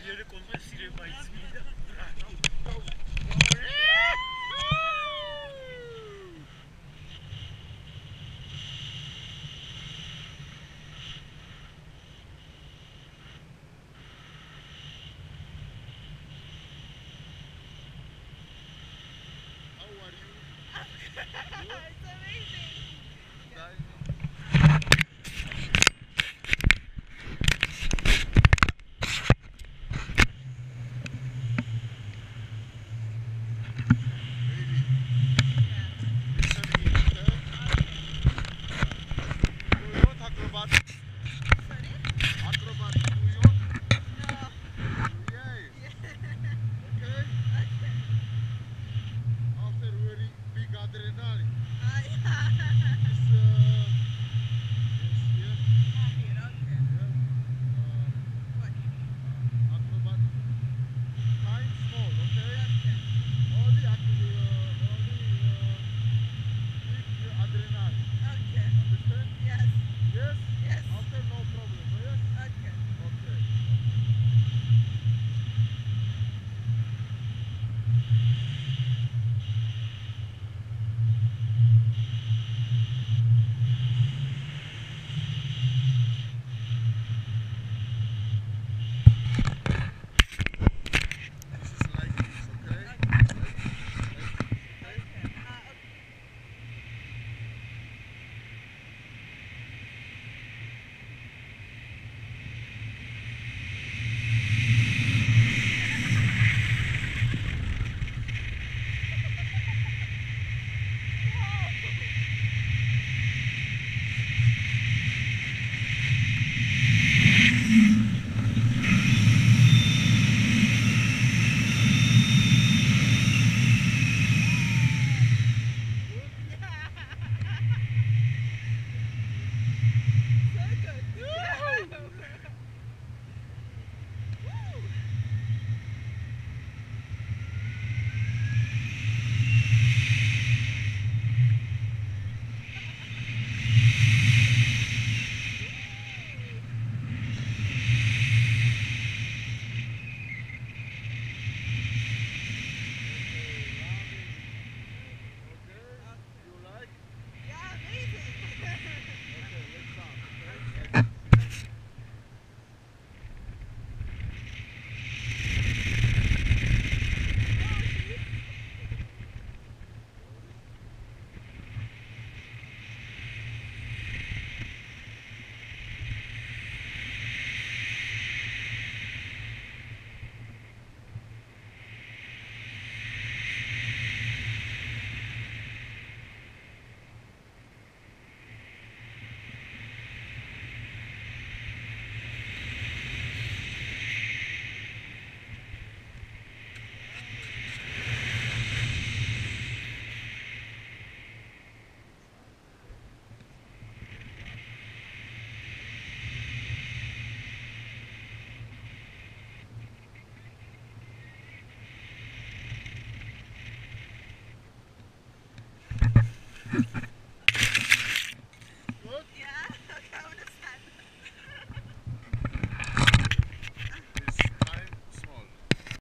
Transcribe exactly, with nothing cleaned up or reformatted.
ileri koluna sirema ismiyle. It's amazing. Acrobat. Sorry? Acrobat. Do you want? No. Yes. Yeah. Okay. Okay. After very big adrenaline. Ah, yeah. This, uh, yes, here. Ah, here, okay. Yeah. Uh, What? uh, acrobat. Kind small, okay? Okay. Only, ac- uh, only uh, big adrenaline. Okay. Understand? Yes. Yes? Yes. After no problem, yes? Okay. Okay. This is like this, okay? Okay. Like, like this, okay? Okay. Ah, okay. So good. Woo! Okay, you like? Yeah, amazing. Okay, let's start, okay? Okay. Like this. Oh, see? Okay.